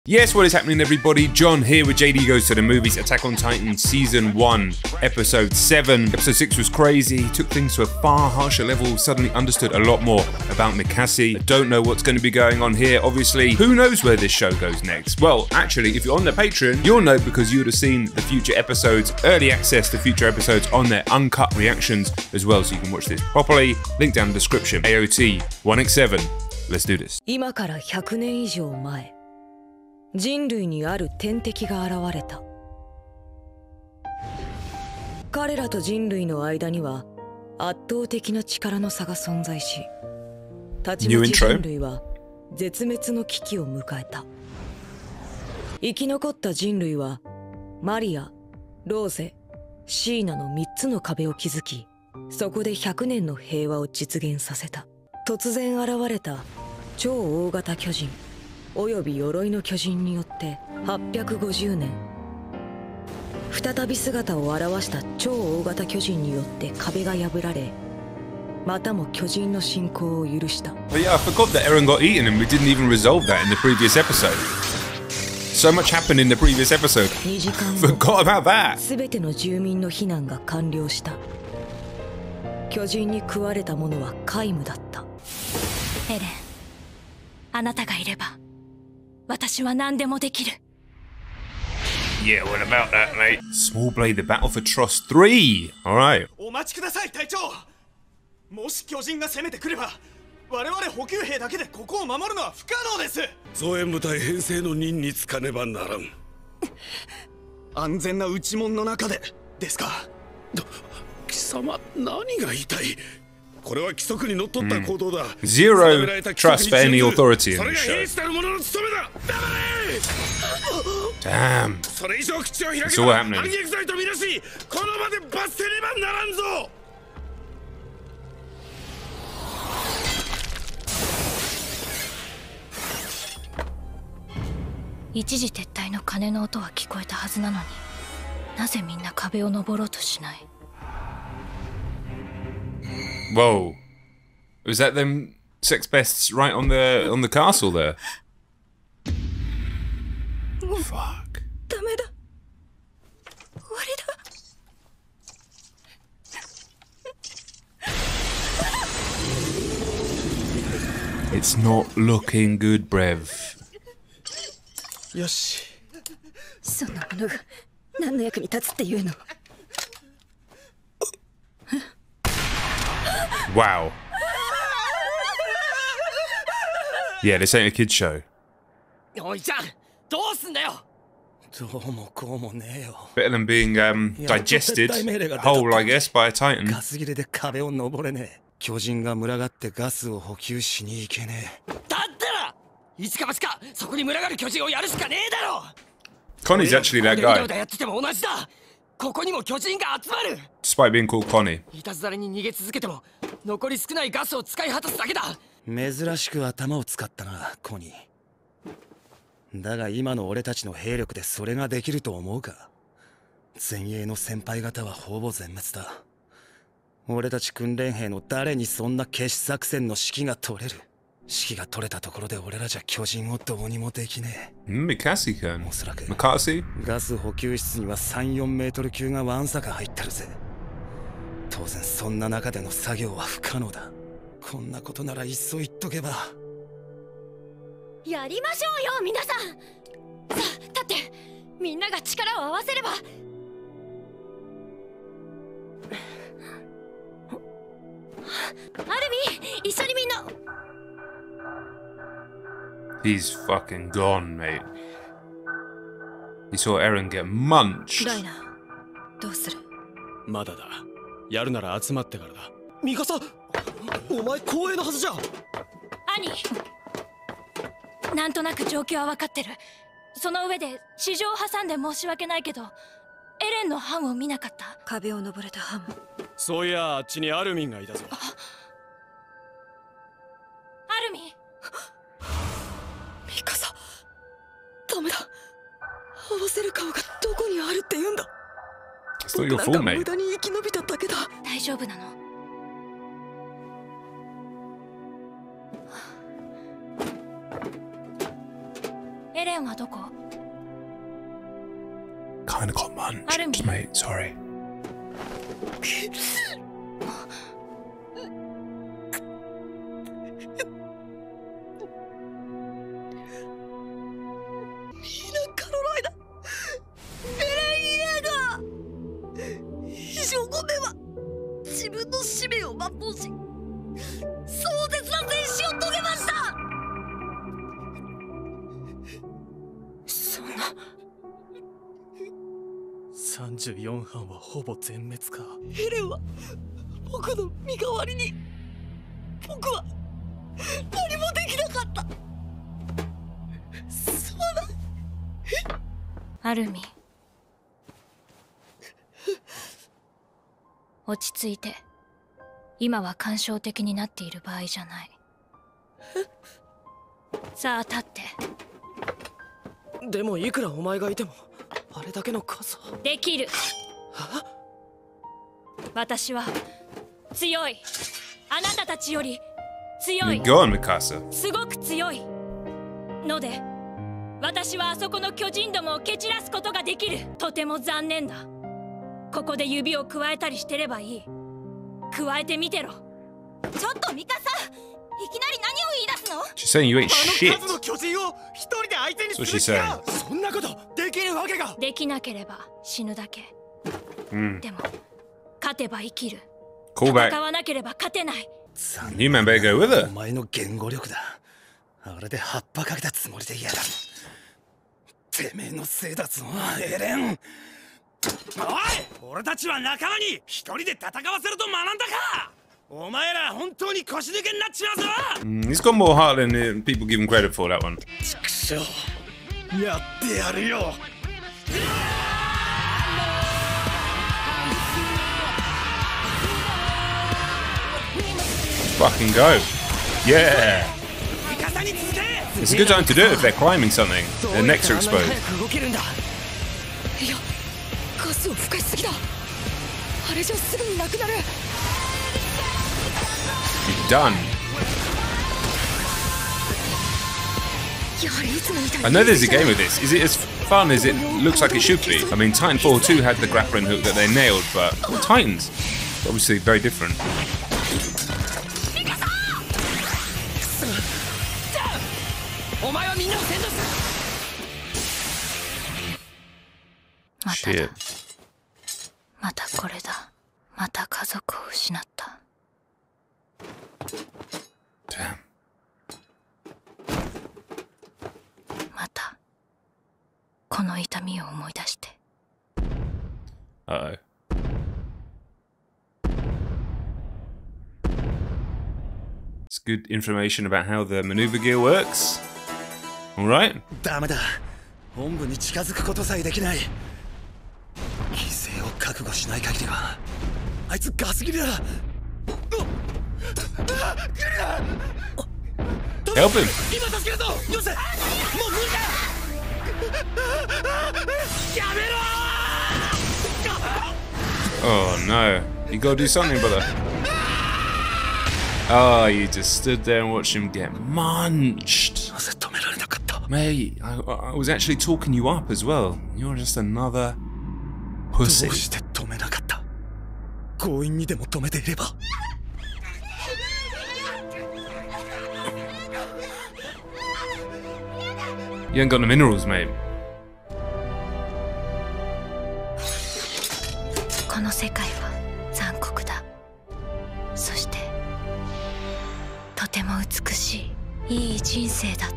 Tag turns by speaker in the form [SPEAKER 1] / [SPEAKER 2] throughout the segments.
[SPEAKER 1] Yes, what is happening, everybody? John here with JD Goes to the Movies, Attack on Titan Season 1, Episode 7. Episode 6 was crazy, took things to a far harsher level, suddenly understood a lot more about Mikasa. I don't know what's going to be going on here, obviously. Who knows where this show goes next? Well, actually, if you're on the Patreon, you'll know because you would have seen the future episodes, early access to future episodes on their uncut reactions as well, so you can watch this properly. Link down in the description. AOT 1x7. Let's do this.
[SPEAKER 2] 今から100年以上前、人類にある天敵が現れた。彼らと人類の間には圧倒的な力の差が存在し、たちまち人類は絶滅の危機を迎えた。生き残った人類はマリア、ローゼ、シーナの3つの壁を築き、そこで100年の平和を実現させた。突然現れた超大型巨人および鎧の巨人によって850年、再び姿を現した超大型巨人によって壁が破られ、またも巨人の進行を許した。
[SPEAKER 1] Oh yeah, I forgot that Eren got eaten and we didn't even resolve that in the previous episode. So much happened in the previous episode.
[SPEAKER 2] 2時間後、
[SPEAKER 1] Forgot about that.
[SPEAKER 2] 全ての住民の避難が完了した。巨人に食われた者は皆無だった。
[SPEAKER 3] エレン、あなたがいれば私は何でもできる。
[SPEAKER 1] Yeah, what about that, mate? Small Blade, the Battle for Tross 3. Alright.
[SPEAKER 4] お待ちください、隊長。もし巨人が攻めてくれば、我々補給兵だけでここを守るのは不可能です。
[SPEAKER 5] 増援部隊編成の任につかねばならん。
[SPEAKER 4] 安全な内門の中でですか。
[SPEAKER 5] 貴様、何が言いたい？これは規則にのっとった行動だ。
[SPEAKER 1] Zero trust for any authority in
[SPEAKER 5] それ
[SPEAKER 1] this
[SPEAKER 5] が
[SPEAKER 1] show.
[SPEAKER 5] 兵士たる者の務めだ。黙れ！
[SPEAKER 1] Damn.
[SPEAKER 5] それ以上口を開け
[SPEAKER 1] It's all
[SPEAKER 5] ば
[SPEAKER 1] happening.
[SPEAKER 5] 反撃罪とみなし、この場で罰せねばならんぞ。
[SPEAKER 3] 一時撤退の鐘の音は聞こえたはずなのに、なぜみんな壁を登ろうとしない？
[SPEAKER 1] Whoa. Was that them sex pests right on the castle there? Fuck.
[SPEAKER 2] ダメだ。終わりだ。
[SPEAKER 1] It's not looking good, Brev.
[SPEAKER 4] よし。
[SPEAKER 2] そんなものが何の役に立つっていうの。
[SPEAKER 1] Wow. Yeah, this ain't a kid's show.
[SPEAKER 4] おいちゃん、どうすんだよ。どうもこうもねえよ。
[SPEAKER 1] Better than being digested whole, I guess, by a Titan.
[SPEAKER 4] ガス切れで壁を登れねえ。巨人が群がってガスを補給しに行けねえ。だったら一か八かそこに群がる巨人をやるしかねえだろ。
[SPEAKER 1] Connie's actually that guy,
[SPEAKER 4] やってても同じだ。ここにも巨人が集まる。
[SPEAKER 1] despite being called Connie.
[SPEAKER 4] いたずらに逃げ続けても残り少ないガスを使い果たすだけだ。珍しく頭を使ったな、コニー。だが今の俺たちの兵力でそれができると思うか。前衛の先輩方はほぼ全滅だ。俺たち訓練兵の誰にそんな決死作戦の指揮が取れる。指揮が取れたところで俺らじゃ巨人をどうにもできねえ。
[SPEAKER 1] Mikasa can.
[SPEAKER 4] おそらく
[SPEAKER 1] Mikasa?
[SPEAKER 4] ガス補給室には3、4メートル級がわんさか入ってるぜ。当然そんな中での作業は不可能だ。こんなことならいっそ言っとけば。
[SPEAKER 3] やりましょうよ、皆さん。さあ、立って。みんなが力を合わせれば。アルミ、一緒にみんな。
[SPEAKER 1] He's fucking gone, mate. He saw Eren get munched.
[SPEAKER 2] ライナー、どうする？
[SPEAKER 6] まだだ。やるなら集まってからだ。
[SPEAKER 4] ミカサ、お前光栄のはずじゃ。
[SPEAKER 3] 兄、なんとなく状況は分かってる。その上で市場を挟んで申し訳ないけど、エレンの班を見なかった？
[SPEAKER 2] 壁を登れたハム。
[SPEAKER 6] そういや、あっちにアルミンがいたぞ。
[SPEAKER 3] アルミン。
[SPEAKER 2] ミカサ、ダメだ。合わせる顔がどこにあるって言うんだ。
[SPEAKER 1] It's not your fault,
[SPEAKER 2] 無
[SPEAKER 1] mate.
[SPEAKER 2] 駄に生き延びただけだ。
[SPEAKER 3] 大丈夫なの？ エレンはどこ？
[SPEAKER 1] Kinda got munched, mate. Sorry.
[SPEAKER 2] カロライナ、エレン・イエーガー、非常5名は自分の使命を全うし、壮絶な前進を遂げました。そんな
[SPEAKER 4] 34班はほぼ全滅か。
[SPEAKER 2] エレンは僕の身代わりに、僕は何もできなかった。すまない。
[SPEAKER 3] アルミン、落ち着いて。今は感傷的になっている場合じゃない。さあ立って。
[SPEAKER 4] でもいくらお前がいてもあれだけの数は
[SPEAKER 3] できる。私は強い。あなたたちより強い。
[SPEAKER 1] Go on, Mikasa.
[SPEAKER 3] すごく強いので、私はあそこの巨人どもを蹴散らすことができる。とても残念だ。ここで指を加えたりしてればいい。加えてみてろ。ちょっとミカサ、いきなり何を言い出すの？
[SPEAKER 1] She's saying you ain't shit.
[SPEAKER 4] 数の巨人を一人で相手にす
[SPEAKER 1] So
[SPEAKER 4] る
[SPEAKER 1] she's
[SPEAKER 4] 気が
[SPEAKER 1] saying.
[SPEAKER 4] そんなことできるわけが。
[SPEAKER 3] できなければ死ぬだけ。でも勝てば生きる。
[SPEAKER 1] Call
[SPEAKER 3] 戦
[SPEAKER 1] back.
[SPEAKER 3] わなければ勝てない。
[SPEAKER 1] You man better go with
[SPEAKER 4] お
[SPEAKER 1] her.
[SPEAKER 4] 前の言語力だ。あれで葉っぱかけたつもりで嫌だ。てめえのせいだぞ、エレン。おい、俺たちは仲間に一人で戦わせると学んだか。お前ら本当に腰抜けになっちまうぞ。
[SPEAKER 1] He's got more heart than people give him credit for, that one.
[SPEAKER 4] 畜生、やってやるよ。
[SPEAKER 1] Fucking go. Yeah. It's a good time to do it if they're climbing something. Their necks are exposed.
[SPEAKER 2] いや、ガスを吹かしすぎだ。あれじゃすぐになくなる。
[SPEAKER 1] You're done.
[SPEAKER 2] やはりいつもみたいに
[SPEAKER 1] I know there's a game with this. Is it as fun as it looks like it should be? I mean, Titanfall 2 had the grappling hook that they nailed, but Titans, obviously very different.
[SPEAKER 4] お前はみんなを先導する。
[SPEAKER 3] まただ。またこれだ。また家族を失った。
[SPEAKER 1] Damn.
[SPEAKER 3] またこの痛みを思い出して。
[SPEAKER 1] Uh-oh. It's good information about how the maneuver gear works. Alright.
[SPEAKER 4] ダメだ。本部に近づくことさえできない。犠牲を覚悟しない限りはあいつガス切りだ。
[SPEAKER 1] Help him.
[SPEAKER 4] 今助けるぞ。よせ。もう無理だ。やめろ。
[SPEAKER 1] Oh no. You gotta do something, brother. Oh, you just stood there and watched him get munched.
[SPEAKER 4] なぜ止められなかった。
[SPEAKER 1] Mate, I was actually talking you up as well. You're just another
[SPEAKER 4] ど
[SPEAKER 1] pussy.
[SPEAKER 4] うして止めなかった。強引にでも止めていれば。
[SPEAKER 1] You ain't got the minerals, mate.
[SPEAKER 3] この世界は残酷だ。そしてとても美しいいい人生だった。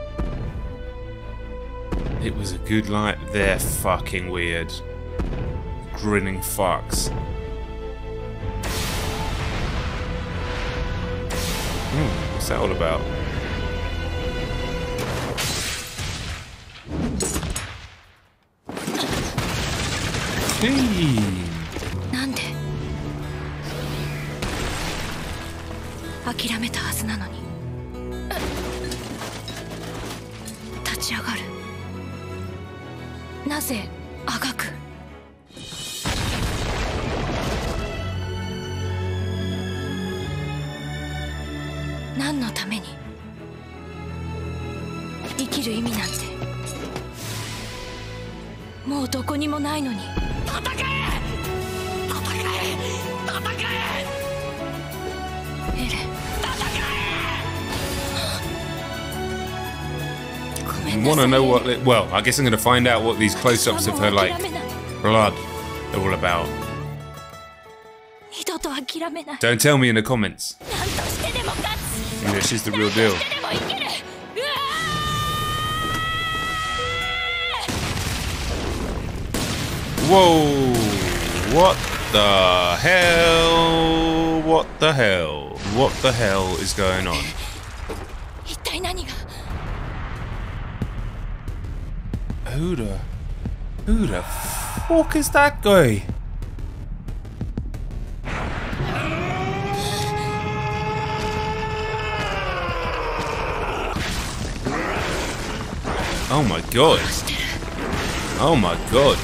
[SPEAKER 1] It was a good life. They're fucking weird. Grinning fucks. What's that all about? Hey.
[SPEAKER 3] なんで諦めたはずなのに。立ち上がる。なぜあがく。何のために。生きる意味なんてもうどこにもないのに。
[SPEAKER 4] 戦え
[SPEAKER 3] エレン、ごめんなさい。
[SPEAKER 1] Want to know what? Well, I guess I'm gonna find out what these close-ups of her like blood are all about.
[SPEAKER 3] 二度と諦めない。
[SPEAKER 1] Don't tell me in the comments.
[SPEAKER 3] 何としてでも勝つ。
[SPEAKER 1] Yeah, she's the real deal.
[SPEAKER 3] 何としてでも生きる。
[SPEAKER 1] Whoa! What the hell? What the hell? What the hell is going on?
[SPEAKER 3] 一体何が。
[SPEAKER 1] Who the fuck is that guy? Oh my god. Oh my god.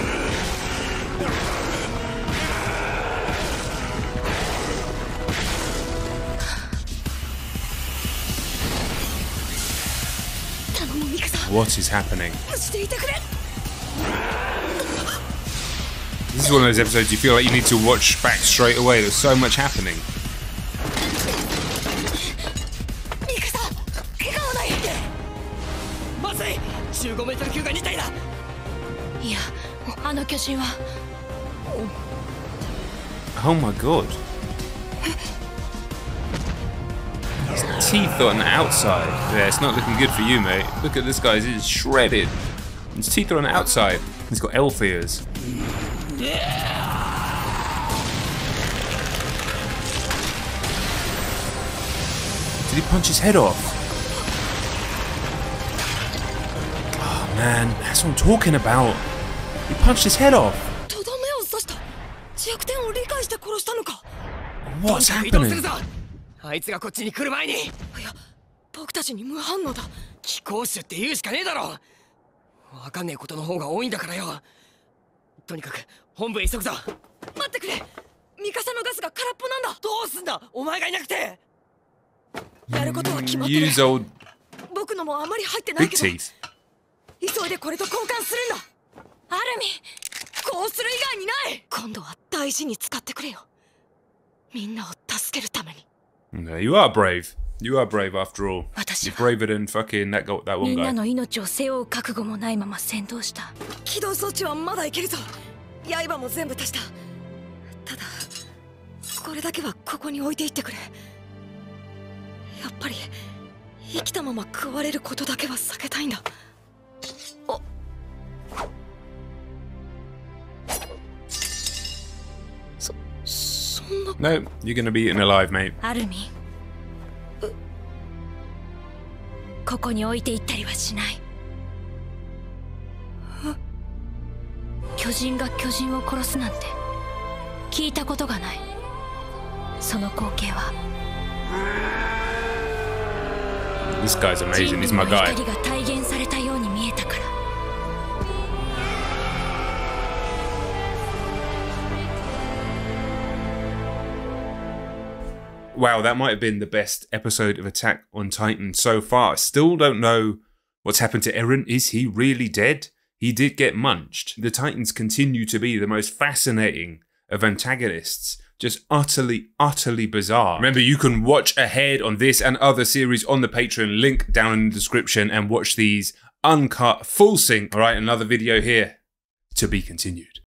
[SPEAKER 1] What is happening? This is one of those episodes you feel like you need to watch back straight away. There's so much happening.
[SPEAKER 4] まずい15メートル級が2体だ。
[SPEAKER 3] いや、あの巨人は。
[SPEAKER 1] Oh my god. His teeth are on the outside. Yeah, it's not looking good for you, mate. Look at this guy, he's shredded. His teeth are on the outside. He's got elf ears. Did he punch his head off? Oh man, that's what I'm talking about. He punched his head off.
[SPEAKER 2] とどめを刺した。弱点を理解して殺したのか。
[SPEAKER 1] What's
[SPEAKER 4] 移動する
[SPEAKER 1] happening?
[SPEAKER 4] ぞ。あいつがこっちに来る前に。
[SPEAKER 2] いや、僕たちに無反応だ。
[SPEAKER 4] 気候種って言うしかねえだろ。わかんねえことの方が多いんだからよ。とにかく本部へ急ぐぞ。
[SPEAKER 2] 待ってくれ。ミカサのガスが空っぽなんだ。
[SPEAKER 4] どうすんだお前がいなくて。
[SPEAKER 2] やることは決まってる。
[SPEAKER 1] Use old
[SPEAKER 2] 僕のもあまり入ってない
[SPEAKER 1] big
[SPEAKER 2] けど、
[SPEAKER 1] teeth.
[SPEAKER 2] 急いでこれと交換するんだ。
[SPEAKER 3] アルミ。
[SPEAKER 2] こうする以外にない。今度は大事に使ってくれよ。みんなを助けるために。
[SPEAKER 1] No, you are brave. You are brave after all.
[SPEAKER 3] 私
[SPEAKER 1] You're
[SPEAKER 3] は
[SPEAKER 1] braver than fucking that one
[SPEAKER 3] みんな
[SPEAKER 1] guy.
[SPEAKER 3] の命を背負う覚悟もないまま戦闘した。
[SPEAKER 2] 起動装置はまだいけるぞ。刃も全部足した。ただこれだけはここに置いていってくれ。やっぱり生きたまま食われることだけは避けたいんだ。そんな。
[SPEAKER 1] No, you're gonna be eaten alive, mate.
[SPEAKER 3] アルミ。ここに置いていったりはしない。巨人が巨人を殺すなんて聞いたことがない。その光景は
[SPEAKER 1] This guy's amazing.
[SPEAKER 3] 人
[SPEAKER 1] He's
[SPEAKER 3] 類
[SPEAKER 1] my
[SPEAKER 3] の
[SPEAKER 1] guy.
[SPEAKER 3] 光が体現されたように見えたから。
[SPEAKER 1] Wow, that might have been the best episode of Attack on Titan so far. I still don't know what's happened to Eren. Is he really dead? He did get munched. The Titans continue to be the most fascinating of antagonists. Just utterly, utterly bizarre. Remember, you can watch ahead on this and other series on the Patreon, link down in the description, and watch these uncut, full sync. All right, another video here to be continued.